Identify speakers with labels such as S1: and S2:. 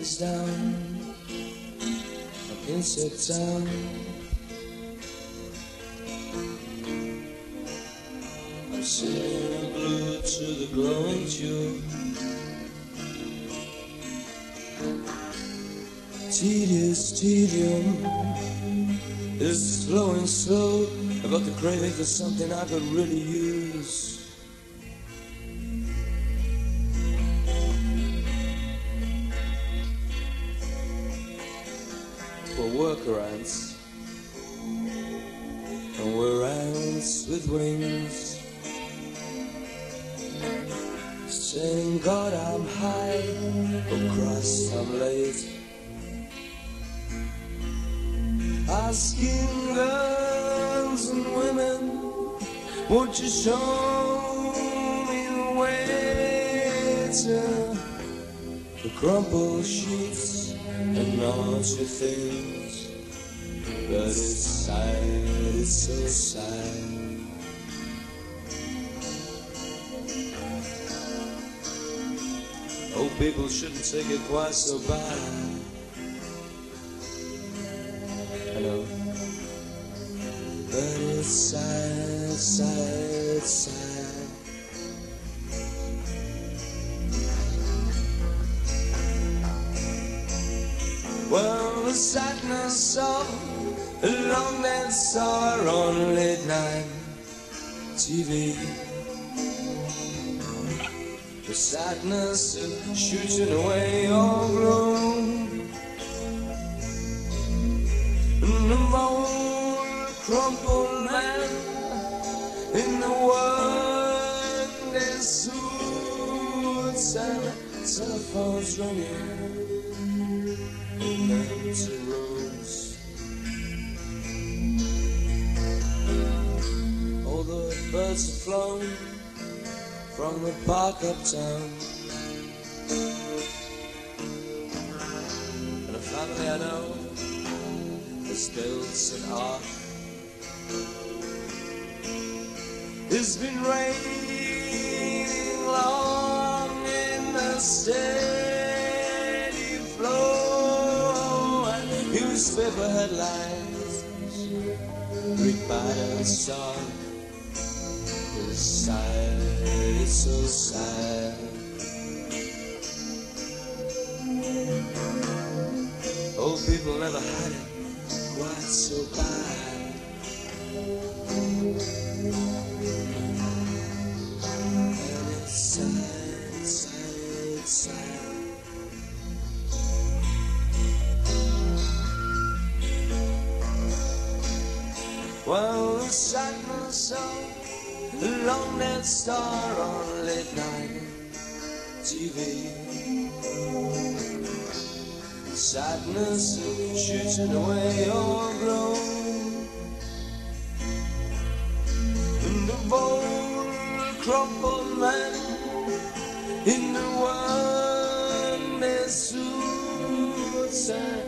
S1: is down, I'm inside town. I'm singing blue to the glowing tune. Tedious tedium is flowing slow. I got the craving for something I could really use. For workarounds and we're ants with wings, saying God I'm high, oh Christ I'm late, asking girls and women, won't you show me the way to the crumpled sheets and naughty things? But it's sad, it's so sad. Oh, people shouldn't take it quite so bad. I know, but it's sad, sad, sad. Well, the sadness of a long dead star on late night TV, the sadness of shooting away your gloom, and the old crumpled man in the working suits and telephones ringing in empty rooms. All the birds have flown from the park uptown, and a family I know has built an ark. It's been raining long in the steady flow, and newspaper headlines read bad and stark. It's sad, it's so sad. Old people never had it quite so bad. And it's sad, sad, sad. Well, the sadness of a long dead star on late night TV, the sadness of shooting away your glow, and the old crumpled man in the one suits.